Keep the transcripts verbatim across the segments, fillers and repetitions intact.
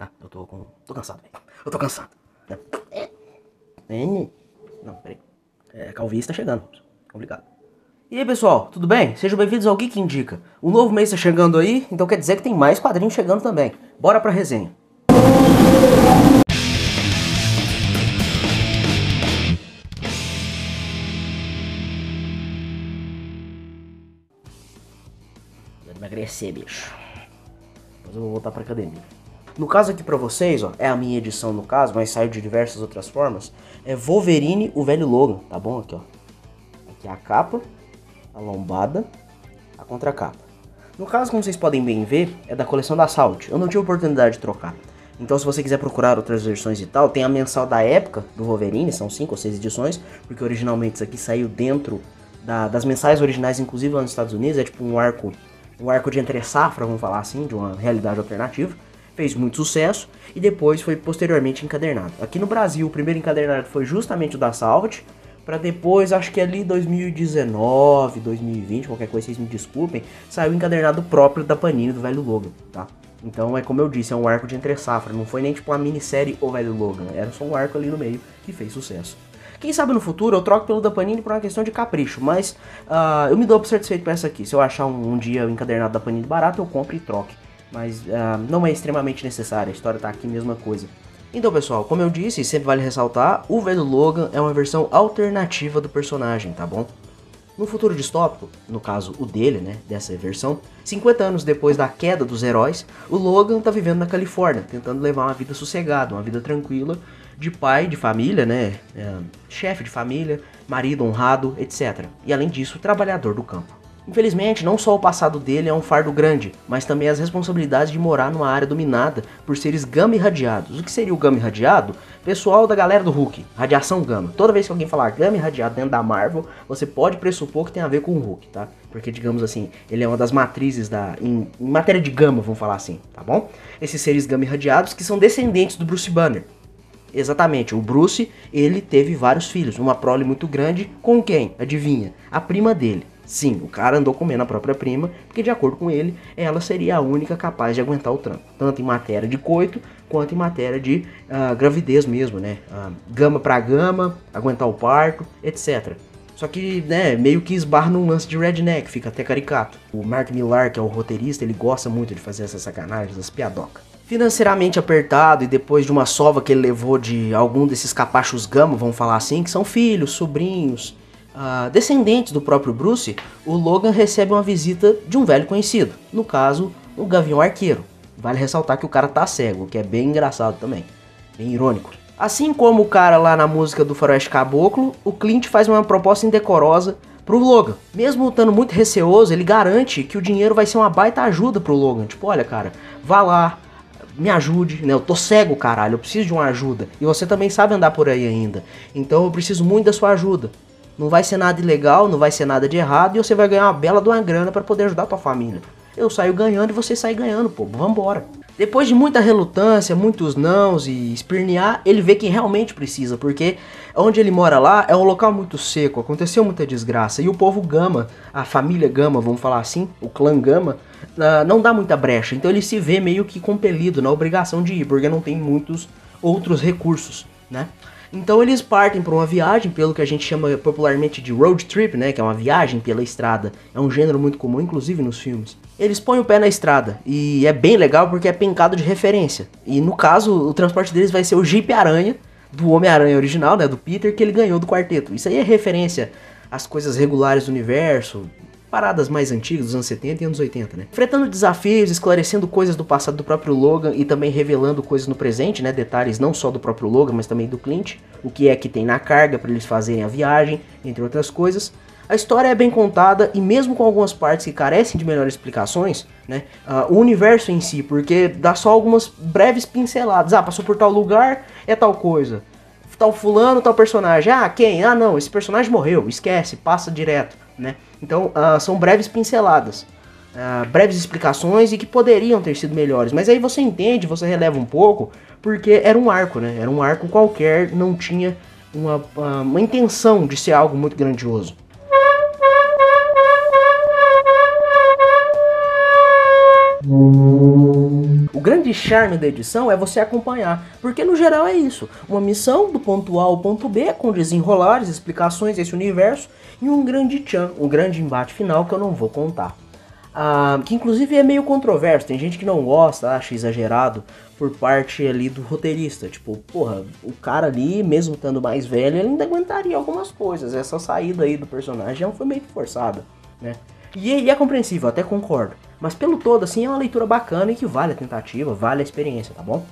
tá? Eu tô com... tô cansado, velho. Eu tô cansado. É. É. Não, peraí. É, calvície tá chegando. Complicado. E aí, pessoal, tudo bem? Sejam bem-vindos ao Geek Indica. O novo mês tá chegando aí, então quer dizer que tem mais quadrinhos chegando também. Bora pra resenha. Vou emagrecer, bicho. Depois eu vou voltar pra academia. No caso aqui pra vocês, ó, é a minha edição no caso, mas saiu de diversas outras formas. É Wolverine, o velho Logan, tá bom? Aqui, ó. Aqui é a capa, a lombada, a contracapa. No caso, como vocês podem bem ver, é da coleção da Assault. Eu não tive oportunidade de trocar. Então, se você quiser procurar outras versões e tal, tem a mensal da época do Wolverine, são cinco ou seis edições, porque originalmente isso aqui saiu dentro da, das mensais originais, inclusive lá nos Estados Unidos, é tipo um arco, um arco de entre-safra, vamos falar assim, de uma realidade alternativa. Fez muito sucesso e depois foi posteriormente encadernado. Aqui no Brasil, o primeiro encadernado foi justamente o da Salvat, para depois, acho que ali dois mil e dezenove, dois mil e vinte, qualquer coisa, vocês me desculpem, saiu o encadernado próprio da Panini do velho Logan, tá? Então é como eu disse, é um arco de entre-safra, não foi nem tipo uma minissérie O Velho Logan, era só um arco ali no meio que fez sucesso. Quem sabe no futuro eu troco pelo da Panini por uma questão de capricho, mas uh, eu me dou por satisfeito com essa aqui. Se eu achar um, um dia o encadernado da Panini barato, eu compro e troque. Mas uh, não é extremamente necessário, a história tá aqui, mesma coisa. Então pessoal, como eu disse, e sempre vale ressaltar, o velho Logan é uma versão alternativa do personagem, tá bom? No futuro distópico, no caso o dele, né, dessa versão, cinquenta anos depois da queda dos heróis, o Logan tá vivendo na Califórnia, tentando levar uma vida sossegada, uma vida tranquila, de pai, de família, né, é, chefe de família, marido honrado, etcétera. E além disso, trabalhador do campo. Infelizmente, não só o passado dele é um fardo grande, mas também as responsabilidades de morar numa área dominada por seres gama irradiados. O que seria o gama irradiado? Pessoal da galera do Hulk, radiação gama. Toda vez que alguém falar gama irradiado dentro da Marvel, você pode pressupor que tem a ver com o Hulk, tá? Porque, digamos assim, ele é uma das matrizes da... Em, em matéria de gama, vamos falar assim, tá bom? Esses seres gama irradiados que são descendentes do Bruce Banner. Exatamente, o Bruce, ele teve vários filhos, uma prole muito grande, com quem? Adivinha? A prima dele. Sim, o cara andou comendo a própria prima, porque de acordo com ele, ela seria a única capaz de aguentar o tranco. Tanto em matéria de coito, quanto em matéria de uh, gravidez mesmo, né? Uh, gama pra gama, aguentar o parto, etcétera. Só que, né, meio que esbarra num lance de redneck, fica até caricato. O Mark Millar, que é o roteirista, ele gosta muito de fazer essas sacanagens, essas piadocas. Financeiramente apertado e depois de uma sova que ele levou de algum desses capachos gama, vamos falar assim, que são filhos, sobrinhos... Uh, descendentes do próprio Bruce, o Logan recebe uma visita de um velho conhecido, no caso, o Gavião Arqueiro. Vale ressaltar que o cara tá cego, o que é bem engraçado também, bem irônico. Assim como o cara lá na música do Faroeste Caboclo, o Clint faz uma proposta indecorosa pro Logan. Mesmo estando muito receoso, ele garante que o dinheiro vai ser uma baita ajuda pro Logan. Tipo, olha cara, vá lá, me ajude, né? Eu tô cego, caralho, eu preciso de uma ajuda. E você também sabe andar por aí ainda, então eu preciso muito da sua ajuda. Não vai ser nada ilegal, não vai ser nada de errado e você vai ganhar uma bela de uma grana para poder ajudar a tua família. Eu saio ganhando e você sai ganhando, pô, vambora. Depois de muita relutância, muitos nãos e espernear, ele vê que realmente precisa, porque onde ele mora lá é um local muito seco, aconteceu muita desgraça e o povo Gama, a família Gama, vamos falar assim, o clã Gama, não dá muita brecha, então ele se vê meio que compelido, na obrigação de ir, porque não tem muitos outros recursos, né? Então eles partem para uma viagem, pelo que a gente chama popularmente de road trip, né, que é uma viagem pela estrada. É um gênero muito comum, inclusive nos filmes. Eles põem o pé na estrada e é bem legal porque é pencado de referência. E no caso, o transporte deles vai ser o Jeep Aranha, do Homem-Aranha original, né, do Peter, que ele ganhou do quarteto. Isso aí é referência às coisas regulares do universo, paradas mais antigas, dos anos setenta e anos oitenta, né? Enfrentando desafios, esclarecendo coisas do passado do próprio Logan e também revelando coisas no presente, né? Detalhes não só do próprio Logan, mas também do Clint. O que é que tem na carga para eles fazerem a viagem, entre outras coisas. A história é bem contada e mesmo com algumas partes que carecem de melhores explicações, né? Uh, o universo em si, porque dá só algumas breves pinceladas. Ah, passou por tal lugar, é tal coisa. Tal fulano, tal personagem. Ah, quem? Ah, não, esse personagem morreu. Esquece, passa direto, né? Então, uh, são breves pinceladas, uh, breves explicações e que poderiam ter sido melhores. Mas aí você entende, você releva um pouco, porque era um arco, né? Era um arco qualquer, não tinha uma, uh, uma intenção de ser algo muito grandioso. O grande charme da edição é você acompanhar, porque no geral é isso, uma missão do ponto A ao ponto B, com desenrolares, explicações desse universo, e um grande tchan, um grande embate final que eu não vou contar. Ah, que inclusive é meio controverso, tem gente que não gosta, acha exagerado por parte ali do roteirista, tipo, porra, o cara ali, mesmo estando mais velho, ele ainda aguentaria algumas coisas, essa saída aí do personagem foi meio forçada, né? E, e é compreensível, até concordo, mas pelo todo, assim, é uma leitura bacana e que vale a tentativa, vale a experiência, tá bom?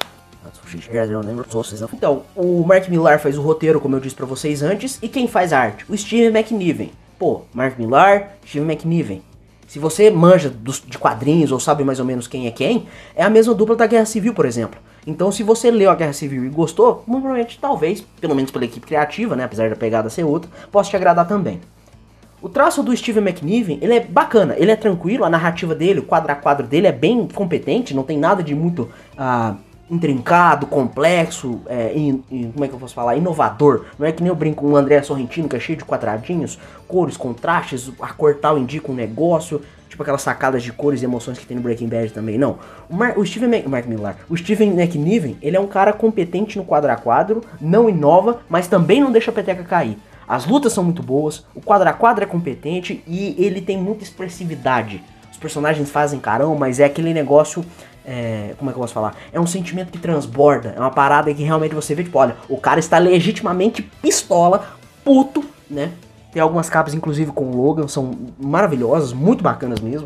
Então, o Mark Millar faz o roteiro, como eu disse pra vocês antes, e quem faz a arte? O Steve McNiven. Pô, Mark Millar, Steve McNiven. Se você manja dos, de quadrinhos ou sabe mais ou menos quem é quem, é a mesma dupla da Guerra Civil, por exemplo. Então, se você leu a Guerra Civil e gostou, muito provavelmente, talvez, pelo menos pela equipe criativa, né, apesar da pegada ser outra, possa te agradar também. O traço do Steve McNiven, ele é bacana, ele é tranquilo, a narrativa dele, o quadro a quadro dele é bem competente, não tem nada de muito uh, intrincado, complexo, é, in, in, como é que eu posso falar, inovador. Não é que nem eu brinco com o André Sorrentino, que é cheio de quadradinhos, cores, contrastes, a cor tal indica um negócio, tipo aquelas sacadas de cores e emoções que tem no Breaking Bad também, não. O, Mar, o Steven Mac, Mark Millar, o Steven McNiven, ele é um cara competente no quadro a quadro, não inova, mas também não deixa a peteca cair. As lutas são muito boas, o quadro a quadro é competente e ele tem muita expressividade. Os personagens fazem carão, mas é aquele negócio, é, como é que eu posso falar? É um sentimento que transborda, é uma parada que realmente você vê, tipo, olha, o cara está legitimamente pistola, puto, né? Tem algumas capas, inclusive, com o Logan, são maravilhosas, muito bacanas mesmo.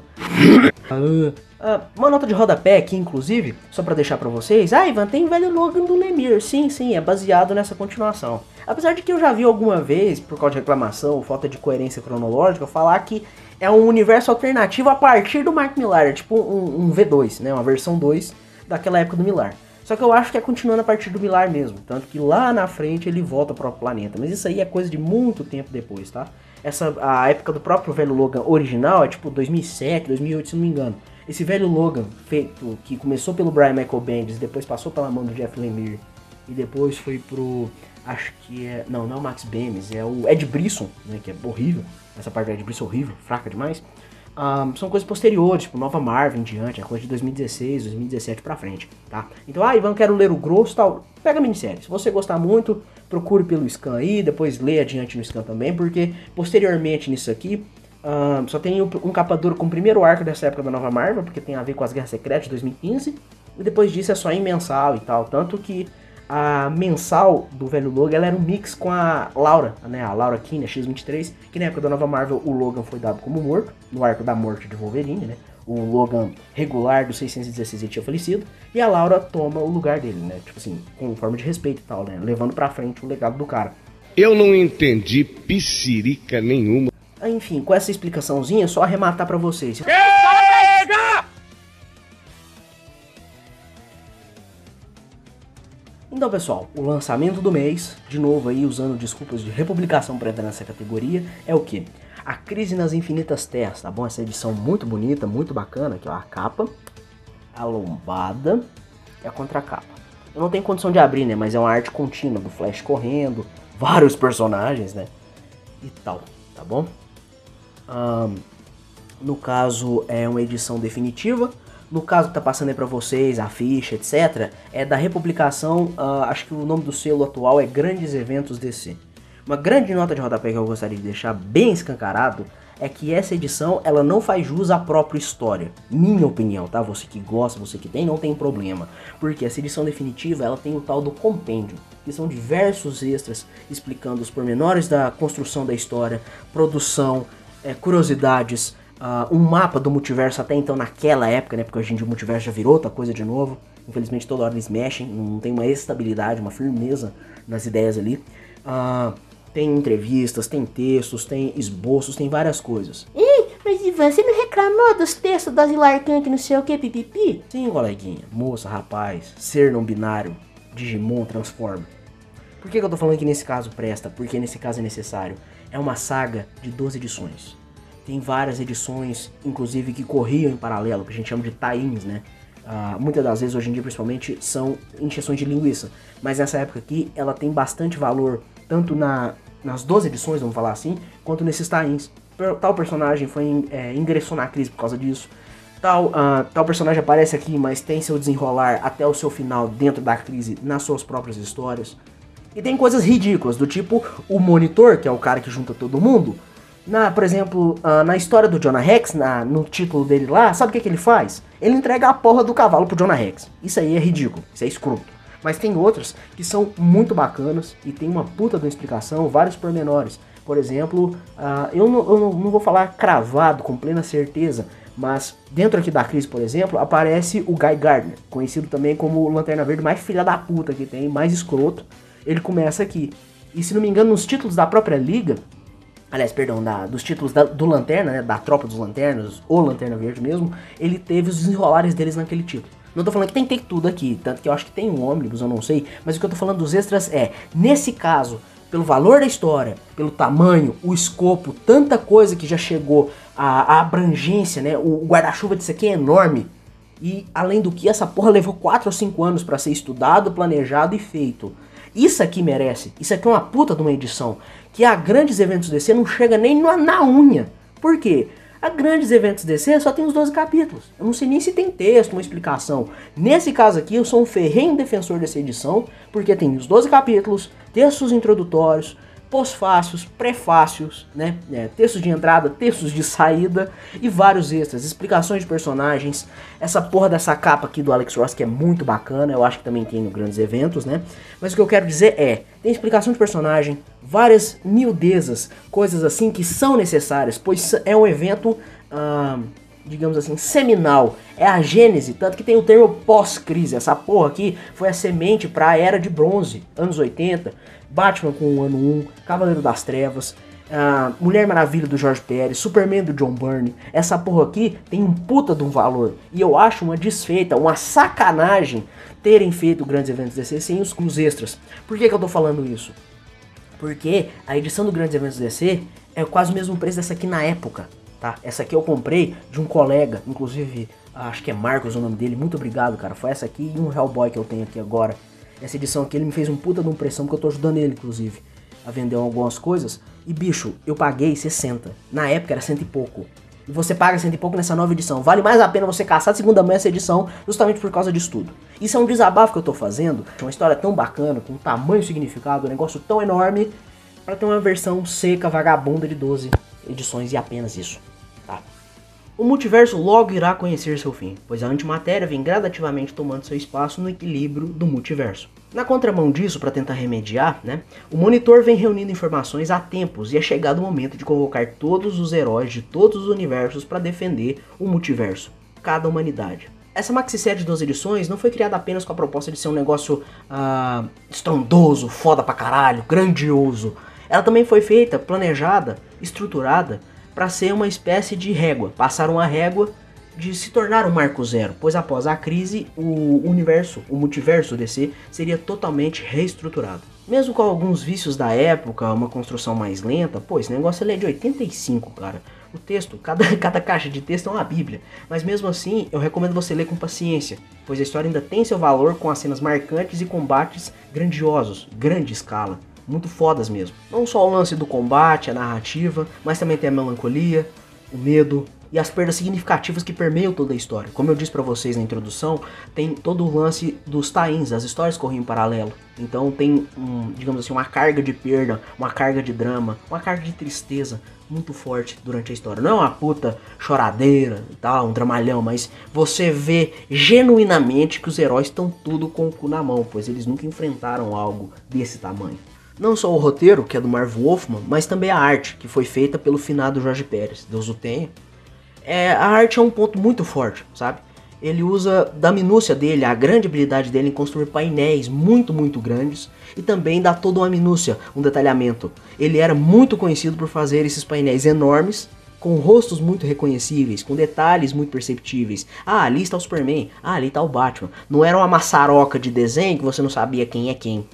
Uh, uh, uma nota de rodapé aqui, inclusive, só pra deixar pra vocês. Ah, Ivan, tem o velho Logan do Lemire. Sim, sim, é baseado nessa continuação. Apesar de que eu já vi alguma vez, por causa de reclamação, falta de coerência cronológica, falar que é um universo alternativo a partir do Mark Millar. É tipo um, um V dois, né? Uma versão dois daquela época do Millar. Só que eu acho que é continuando a partir do Millar mesmo. Tanto que lá na frente ele volta pro planeta. Mas isso aí é coisa de muito tempo depois, tá? Essa, a época do próprio velho Logan original é tipo dois mil e sete, dois mil e oito, se não me engano. Esse velho Logan, feito, que começou pelo Brian Michael Bendis, depois passou pela mão do Jeff Lemire, e depois foi pro, acho que é, não, não é o Max Bemis, é o Ed Brisson, né, que é horrível. Essa parte do Ed Brisson é horrível, fraca demais. Um, são coisas posteriores, tipo Nova Marvel em diante, é coisa de dois mil e dezesseis, dois mil e dezessete pra frente, tá? Então, ah, Ivan, quero ler o grosso e tal, pega a minissérie. Se você gostar muito, procure pelo scan aí, depois lê adiante no scan também, porque posteriormente nisso aqui, um, só tem um capa duro com o primeiro arco dessa época da Nova Marvel, porque tem a ver com as Guerras Secretas de dois mil e quinze, e depois disso é só em mensal e tal, tanto que a mensal do velho Logan, ela era um mix com a Laura, né, a Laura Kinney, a X vinte e três, que na época da Nova Marvel o Logan foi dado como morto, no arco da morte de Wolverine, né, o Logan regular do seiscentos e dezesseis ele tinha falecido, e a Laura toma o lugar dele, né, tipo assim, com forma de respeito e tal, né, levando pra frente o legado do cara. Eu não entendi piscirica nenhuma. Enfim, com essa explicaçãozinha, só arrematar pra vocês. Chega! Então, pessoal, o lançamento do mês, de novo aí usando desculpas de republicação para entrar nessa categoria, é o que? A Crise nas Infinitas Terras, tá bom? Essa edição muito bonita, muito bacana, aqui ó, a capa, a lombada e a contracapa. Eu não tenho condição de abrir, né, mas é uma arte contínua do Flash correndo, vários personagens, né, e tal, tá bom? Um, no caso, é uma edição definitiva. No caso que tá passando aí pra vocês, a ficha, etcétera, é da republicação, uh, acho que o nome do selo atual é Grandes Eventos D C. Uma grande nota de rodapé que eu gostaria de deixar bem escancarado é que essa edição, ela não faz jus à própria história. Minha opinião, tá? Você que gosta, você que tem, não tem problema. Porque essa edição definitiva, ela tem o tal do compêndio, que são diversos extras explicando os pormenores da construção da história, produção, é, curiosidades, Uh, um mapa do multiverso até então naquela época, né? Porque hoje em dia o multiverso já virou outra coisa de novo. Infelizmente toda hora eles mexem, não tem uma estabilidade, uma firmeza nas ideias ali. Uh, tem entrevistas, tem textos, tem esboços, tem várias coisas. Ih, mas Ivan, você não reclamou dos textos das Ilarcan que não sei o que, pipipi? Sim, coleguinha, moça, rapaz, ser não binário, Digimon transforma. Por que, que eu tô falando que nesse caso presta? Porque nesse caso é necessário. É uma saga de doze edições. Tem várias edições, inclusive, que corriam em paralelo, que a gente chama de tie-ins, né? Uh, muitas das vezes, hoje em dia, principalmente, são encheções de linguiça. Mas nessa época aqui, ela tem bastante valor, tanto na, nas doze edições, vamos falar assim, quanto nesses tie-ins. Tal personagem foi, é, ingressou na crise por causa disso. Tal, uh, tal personagem aparece aqui, mas tem seu desenrolar até o seu final dentro da crise nas suas próprias histórias. E tem coisas ridículas, do tipo o Monitor, que é o cara que junta todo mundo. Na, por exemplo, uh, na história do Jonah Rex, na, no título dele lá, sabe o que, que ele faz? Ele entrega a porra do cavalo pro Jonah Rex. Isso aí é ridículo, isso é escroto. Mas tem outros que são muito bacanas e tem uma puta de uma explicação, vários pormenores. Por exemplo, uh, eu, não, eu não vou falar cravado, com plena certeza, mas dentro aqui da crise, por exemplo, aparece o Guy Gardner, conhecido também como o Lanterna Verde mais filha da puta que tem, mais escroto. Ele começa aqui. E se não me engano, nos títulos da própria Liga, aliás, perdão, da, dos títulos da, do Lanterna, né, da Tropa dos Lanternas, ou Lanterna Verde mesmo, ele teve os desenrolares deles naquele título. Não tô falando que tem que ter tudo aqui, tanto que eu acho que tem um ônibus, eu não sei, mas o que eu tô falando dos extras é, nesse caso, pelo valor da história, pelo tamanho, o escopo, tanta coisa que já chegou, a, a abrangência, né, o guarda-chuva disso aqui é enorme, e além do que, essa porra levou quatro ou cinco anos pra ser estudado, planejado e feito. Isso aqui merece, isso aqui é uma puta de uma edição, que a Grandes Eventos D C não chega nem na, na unha. Por quê? A Grandes Eventos D C só tem os doze capítulos. Eu não sei nem se tem texto, uma explicação. Nesse caso aqui, eu sou um ferrenho defensor dessa edição, porque tem os doze capítulos, textos introdutórios, pós-fácios, prefácios, né? É, textos de entrada, textos de saída e vários extras, explicações de personagens. Essa porra dessa capa aqui do Alex Ross que é muito bacana, eu acho que também tem no Grandes Eventos, né? Mas o que eu quero dizer é, tem explicação de personagem, várias miudezas, coisas assim que são necessárias, pois é um evento, ah, digamos assim, seminal. É a gênese, tanto que tem o termo pós-crise. Essa porra aqui foi a semente para a Era de Bronze, anos oitenta, Batman com o ano um, Cavaleiro das Trevas, uh, Mulher Maravilha do Jorge Pérez, Superman do John Byrne. Essa porra aqui tem um puta de um valor. E eu acho uma desfeita, uma sacanagem terem feito Grandes Eventos D C sem os, os extras. Por que que eu tô falando isso? Porque a edição do Grandes Eventos D C é quase o mesmo preço dessa aqui na época, tá? Essa aqui eu comprei de um colega, inclusive, acho que é Marcos o nome dele. Muito obrigado, cara. Foi essa aqui e um Hellboy que eu tenho aqui agora. Essa edição aqui ele me fez um puta de uma impressão, porque eu tô ajudando ele, inclusive, a vender algumas coisas. E bicho, eu paguei sessenta. Na época era cento e pouco. E você paga cento e pouco nessa nova edição. Vale mais a pena você caçar de segunda mão essa edição, justamente por causa disso tudo. Isso é um desabafo que eu tô fazendo. Uma história tão bacana, com tamanho e significado, um negócio tão enorme, pra ter uma versão seca, vagabunda de doze edições e apenas isso, tá? O multiverso logo irá conhecer seu fim, pois a antimatéria vem gradativamente tomando seu espaço no equilíbrio do multiverso. Na contramão disso, para tentar remediar, né, o Monitor vem reunindo informações há tempos e é chegado o momento de convocar todos os heróis de todos os universos para defender o multiverso, cada humanidade. Essa maxi-série de doze edições não foi criada apenas com a proposta de ser um negócio uh, estrondoso, foda pra caralho, grandioso. Ela também foi feita, planejada, estruturada, para ser uma espécie de régua, passar uma régua de se tornar um marco zero, pois após a crise, o universo, o multiverso D C seria totalmente reestruturado. Mesmo com alguns vícios da época, uma construção mais lenta, pô, esse negócio ele é de oitenta e cinco, cara. O texto, cada, cada caixa de texto é uma bíblia, mas mesmo assim eu recomendo você ler com paciência, pois a história ainda tem seu valor com as cenas marcantes e combates grandiosos, grande escala. Muito fodas mesmo. Não só o lance do combate, a narrativa, mas também tem a melancolia, o medo e as perdas significativas que permeiam toda a história. Como eu disse pra vocês na introdução, tem todo o lance dos tie-ins, as histórias correm em paralelo. Então tem, um, digamos assim, uma carga de perda, uma carga de drama, uma carga de tristeza muito forte durante a história. Não é uma puta choradeira e tal, um dramalhão, mas você vê genuinamente que os heróis estão tudo com o cu na mão, pois eles nunca enfrentaram algo desse tamanho. Não só o roteiro, que é do Marv Wolfman, mas também a arte, que foi feita pelo finado Jorge Pérez, Deus o tenha. É, a arte é um ponto muito forte, sabe? Ele usa da minúcia dele, a grande habilidade dele em construir painéis muito, muito grandes, e também dá toda uma minúcia, um detalhamento. Ele era muito conhecido por fazer esses painéis enormes, com rostos muito reconhecíveis, com detalhes muito perceptíveis. Ah, ali está o Superman, ah, ali está o Batman. Não era uma maçaroca de desenho que você não sabia quem é quem.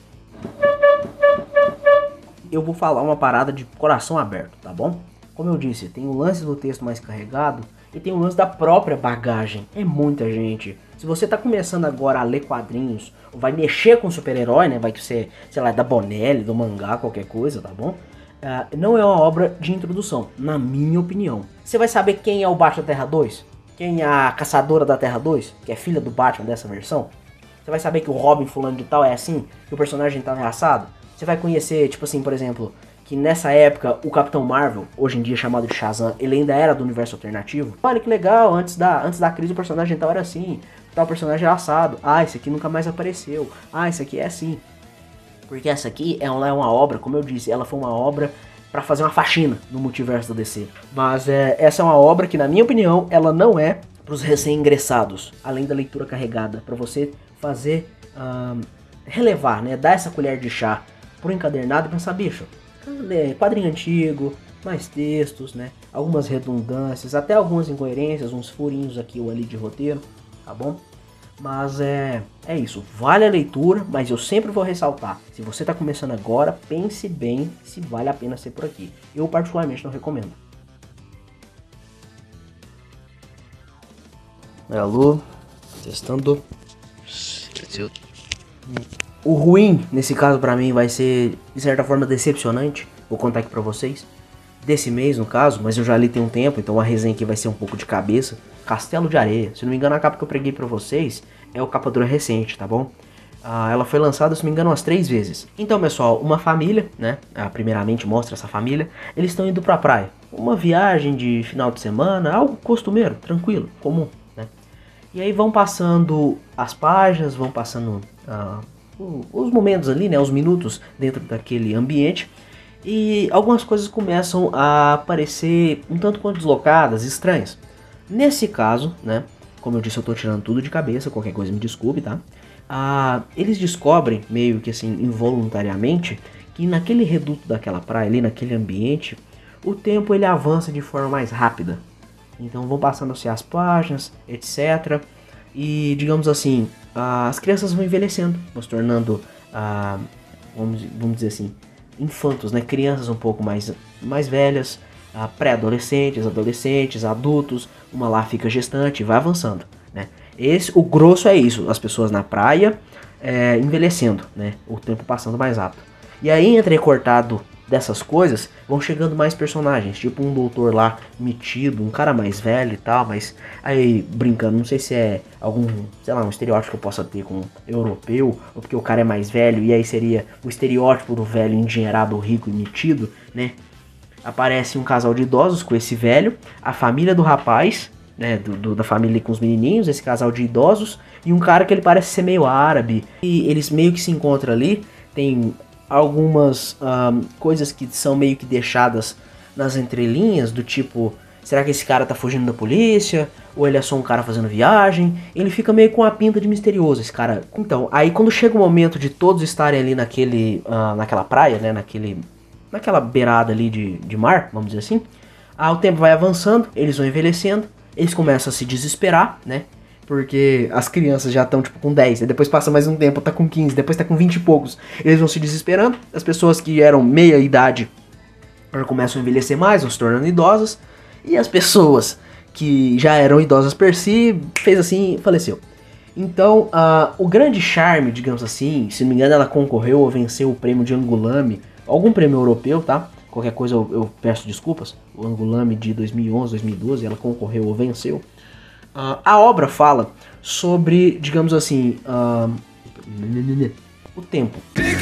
Eu vou falar uma parada de coração aberto, tá bom? Como eu disse, tem o lance do texto mais carregado e tem o lance da própria bagagem. É muita gente. Se você tá começando agora a ler quadrinhos, ou vai mexer com super-herói, né? Vai ser, sei lá, da Bonelli, do mangá, qualquer coisa, tá bom? Uh, não é uma obra de introdução, na minha opinião. Você vai saber quem é o Batman Terra dois? Quem é a Caçadora da Terra dois, que é filha do Batman dessa versão. Você vai saber que o Robin fulano de tal é assim, que o personagem tal é assado. Você vai conhecer, tipo assim, por exemplo, que nessa época o Capitão Marvel, hoje em dia chamado de Shazam, ele ainda era do universo alternativo. Olha que legal, antes da, antes da crise o personagem tal era assim, tal personagem era assado. Ah, esse aqui nunca mais apareceu. Ah, esse aqui é assim. Porque essa aqui é uma, é uma obra, como eu disse, ela foi uma obra pra fazer uma faxina no multiverso da D C. Mas é, essa é uma obra que, na minha opinião, ela não é pros recém-ingressados, além da leitura carregada, pra você fazer, um, relevar, né, dar essa colher de chá pro encadernado e pensar, bicho, quadrinho antigo, mais textos, né, algumas redundâncias, até algumas incoerências, uns furinhos aqui ou ali de roteiro, tá bom? Mas é, é isso, vale a leitura, mas eu sempre vou ressaltar, se você tá começando agora, pense bem se vale a pena ser por aqui. Eu particularmente não recomendo. Alô, testando. O ruim, nesse caso pra mim, vai ser, de certa forma, decepcionante. Vou contar aqui pra vocês. Desse mês, no caso, mas eu já li tem um tempo, então a resenha aqui vai ser um pouco de cabeça. Castelo de Areia. Se não me engano, a capa que eu preguei pra vocês é o capa dura recente, tá bom? Ah, ela foi lançada, se não me engano, umas três vezes. Então, pessoal, uma família, né? Ah, primeiramente mostra essa família. Eles estão indo pra praia. Uma viagem de final de semana, algo costumeiro, tranquilo, comum, né? E aí vão passando as páginas, vão passando ah, os momentos ali, né? Os minutos dentro daquele ambiente. E algumas coisas começam a aparecer um tanto quanto deslocadas, estranhas. Nesse caso, né? Como eu disse, eu tô tirando tudo de cabeça, qualquer coisa me desculpe, tá? Ah, eles descobrem, meio que assim, involuntariamente, que naquele reduto daquela praia, ali naquele ambiente, o tempo ele avança de forma mais rápida. Então vão passando-se as páginas, etcétera. E, digamos assim, ah, as crianças vão envelhecendo, vão se tornando, ah, vamos, vamos dizer assim, infantos, né? Crianças um pouco mais, mais velhas, ah, pré-adolescentes, adolescentes, adultos, uma lá fica gestante, vai avançando, né? Esse, o grosso é isso, as pessoas na praia é, envelhecendo, né? O tempo passando mais rápido. E aí, entrecortado dessas coisas, vão chegando mais personagens, tipo um doutor lá metido, um cara mais velho e tal, mas aí brincando, não sei se é algum, sei lá, um estereótipo que eu possa ter com um europeu, ou porque o cara é mais velho, e aí seria o estereótipo do velho endinheirado, rico e metido, né? Aparece um casal de idosos com esse velho, a família do rapaz, né, do, do, da família com os menininhos, esse casal de idosos, e um cara que ele parece ser meio árabe, e eles meio que se encontram ali, tem algumas um, coisas que são meio que deixadas nas entrelinhas, do tipo, será que esse cara tá fugindo da polícia? Ou ele é só um cara fazendo viagem? Ele fica meio com a pinta de misterioso, esse cara. Então, aí quando chega o momento de todos estarem ali naquele, uh, naquela praia, né, naquele, naquela beirada ali de, de mar, vamos dizer assim, ah, o tempo vai avançando, eles vão envelhecendo, eles começam a se desesperar, né? Porque as crianças já estão tipo com dez, e depois passa mais um tempo, tá com quinze, depois tá com vinte e poucos. Eles vão se desesperando, as pessoas que eram meia idade começam a envelhecer mais, vão se tornando idosas. E as pessoas que já eram idosas per si, fez assim, faleceu. Então, uh, o grande charme, digamos assim, se não me engano ela concorreu ou venceu o prêmio de Angulame, algum prêmio europeu, tá? Qualquer coisa eu, eu peço desculpas. O Angulame de dois mil e onze, dois mil e doze, ela concorreu ou venceu. Uh, a obra fala sobre, digamos assim, uh, o tempo.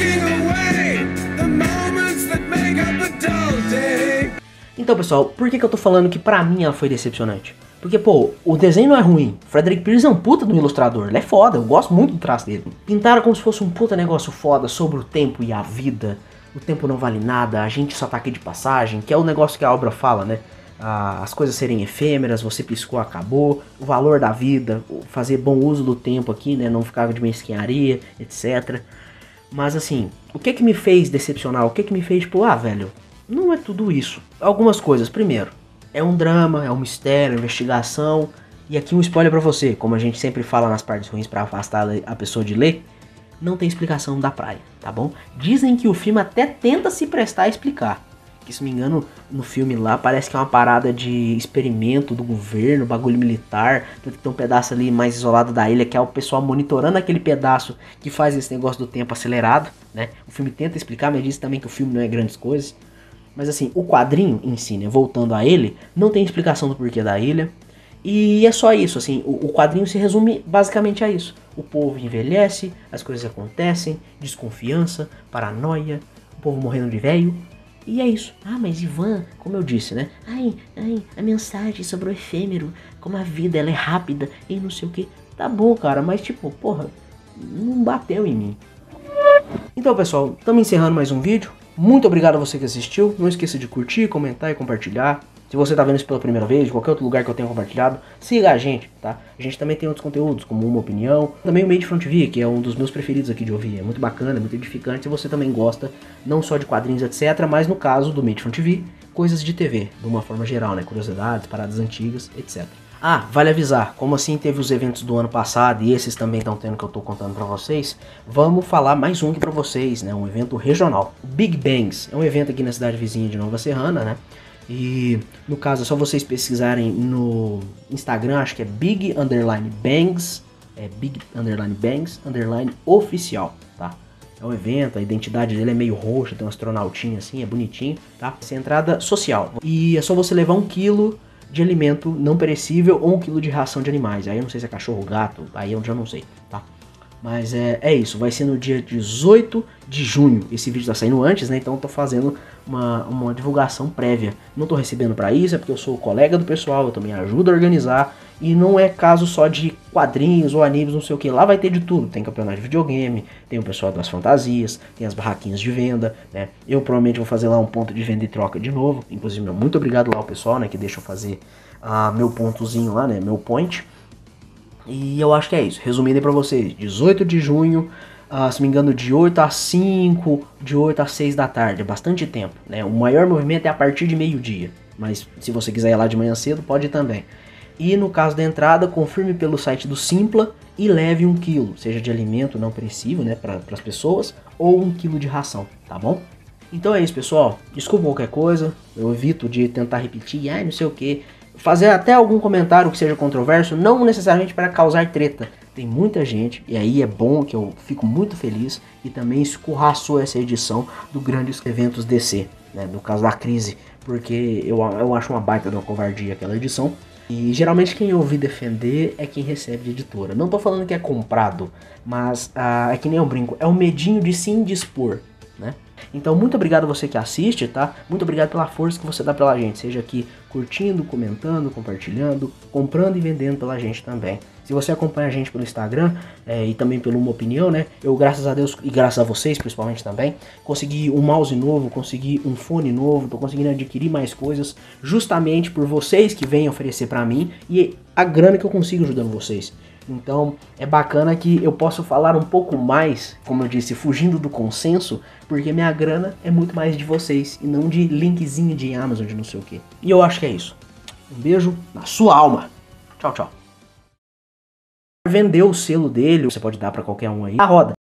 Então, pessoal, por que, que eu tô falando que pra mim ela foi decepcionante? Porque, pô, o desenho não é ruim. Frederick Pierce é um puta do ilustrador, ele é foda, eu gosto muito do traço dele. Pintaram como se fosse um puta negócio foda sobre o tempo e a vida. O tempo não vale nada, a gente só tá aqui de passagem, que é o negócio que a obra fala, né? As coisas serem efêmeras, você piscou, acabou, o valor da vida, fazer bom uso do tempo aqui, né, não ficar de mesquinharia, etcétera. Mas assim, o que que me fez decepcionar? O que que me fez, tipo, ah, velho, não é tudo isso. Algumas coisas, primeiro, é um drama, é um mistério, investigação, e aqui um spoiler pra você, como a gente sempre fala nas partes ruins pra afastar a pessoa de ler, não tem explicação da praia, tá bom? Dizem que o filme até tenta se prestar a explicar. Que, se não me engano, no filme lá parece que é uma parada de experimento do governo, bagulho militar. Tem um pedaço ali mais isolado da ilha, que é o pessoal monitorando aquele pedaço que faz esse negócio do tempo acelerado, né? O filme tenta explicar, mas diz também que o filme não é grandes coisas. Mas assim, o quadrinho em si, né, voltando a ele, não tem explicação do porquê da ilha. E é só isso, assim, o, o quadrinho se resume basicamente a isso. O povo envelhece, as coisas acontecem, desconfiança, paranoia, o povo morrendo de velho, e é isso. Ah, mas Ivan, como eu disse, né? Ai, ai, a mensagem sobre o efêmero, como a vida ela é rápida e não sei o que. Tá bom, cara, mas tipo, porra, não bateu em mim. Então, pessoal, estamos encerrando mais um vídeo. Muito obrigado a você que assistiu. Não esqueça de curtir, comentar e compartilhar. Se você está vendo isso pela primeira vez, de qualquer outro lugar que eu tenha compartilhado, siga a gente, tá? A gente também tem outros conteúdos, como Uma Opinião. Também o Made Front V, que é um dos meus preferidos aqui de ouvir. É muito bacana, é muito edificante. Se você também gosta, não só de quadrinhos, etcétera, mas no caso do Made Front V, coisas de T V, de uma forma geral, né? Curiosidades, paradas antigas, etcétera. Ah, vale avisar, como assim teve os eventos do ano passado e esses também estão tendo que eu tô contando pra vocês, vamos falar mais um aqui pra vocês, né? Um evento regional. Big Bangs é um evento aqui na cidade vizinha de Nova Serrana, né? E no caso é só vocês pesquisarem no Instagram, acho que é Big Underline Bangs, é Big Underline Bangs Underline Oficial, tá? É um evento, a identidade dele é meio roxa, tem um astronautinho assim, é bonitinho, tá? Essa é entrada social. E é só você levar um quilo de alimento não perecível ou um quilo de ração de animais. Aí eu não sei se é cachorro, gato, aí eu já não sei, tá? Mas é, é isso, vai ser no dia dezoito de junho. Esse vídeo tá saindo antes, né? Então eu tô fazendo uma, uma divulgação prévia. Não tô recebendo pra isso, é porque eu sou colega do pessoal, eu também ajudo a organizar. E não é caso só de quadrinhos ou animes, não sei o que. Lá vai ter de tudo. Tem campeonato de videogame, tem o pessoal das fantasias, tem as barraquinhas de venda, né? Eu provavelmente vou fazer lá um ponto de venda e troca de novo. Inclusive, meu, muito obrigado lá ao pessoal, né? Que deixa eu fazer uh, meu pontozinho lá, né? Meu point. E eu acho que é isso. Resumindo aí pra vocês, dezoito de junho, uh, se me engano, de oito às cinco, de oito às seis da tarde. É bastante tempo, né? O maior movimento é a partir de meio-dia. Mas se você quiser ir lá de manhã cedo, pode também. E no caso da entrada, confirme pelo site do Simpla e leve um quilo, seja de alimento não perecível, né, para as pessoas, ou um quilo de ração, tá bom? Então é isso, pessoal. Desculpa qualquer coisa, eu evito de tentar repetir, ai, não sei o que, fazer até algum comentário que seja controverso, não necessariamente para causar treta. Tem muita gente, e aí é bom, que eu fico muito feliz, e também escorraçou essa edição do Grandes Eventos D C, né, no caso da crise, porque eu, eu acho uma baita de uma covardia aquela edição. E geralmente quem eu ouvi defender é quem recebe de editora. Não tô falando que é comprado, mas ah, é que nem eu brinco, é o medinho de se indispor, né? Então muito obrigado a você que assiste, tá? Muito obrigado pela força que você dá pela gente, seja aqui curtindo, comentando, compartilhando, comprando e vendendo pela gente também. Se você acompanha a gente pelo Instagram é, e também pelo Uma Opinião, né? Eu, graças a Deus e graças a vocês, principalmente também, consegui um mouse novo, consegui um fone novo, tô conseguindo adquirir mais coisas, justamente por vocês que vêm oferecer pra mim e a grana que eu consigo ajudando vocês. Então é bacana que eu posso falar um pouco mais, como eu disse, fugindo do consenso, porque minha grana é muito mais de vocês e não de linkzinho de Amazon, de não sei o que. E eu acho que é isso. Um beijo na sua alma. Tchau, tchau. Vendeu o selo dele, você pode dar pra qualquer um aí, a roda.